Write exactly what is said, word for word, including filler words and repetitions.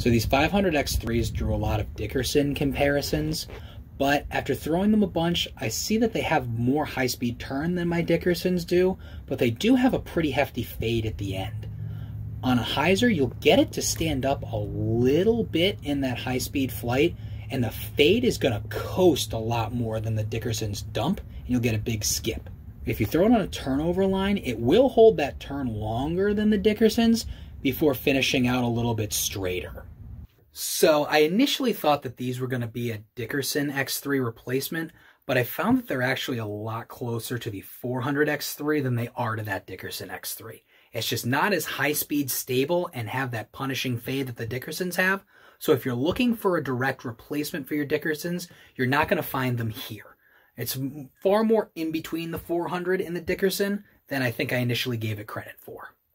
So these five hundred X threes drew a lot of Dickerson comparisons, but after throwing them a bunch, I see that they have more high-speed turn than my Dickersons do, but they do have a pretty hefty fade at the end. On a Heiser, you'll get it to stand up a little bit in that high-speed flight, and the fade is going to coast a lot more than the Dickerson's dump, and you'll get a big skip. If you throw it on a turnover line, it will hold that turn longer than the Dickerson's before finishing out a little bit straighter. So I initially thought that these were going to be a Dickerson X three replacement, but I found that they're actually a lot closer to the four hundred X three than they are to that Dickerson X three. It's just not as high-speed stable and have that punishing fade that the Dickersons have. So if you're looking for a direct replacement for your Dickersons, you're not going to find them here. It's far more in between the four hundred and the Dickerson than I think I initially gave it credit for.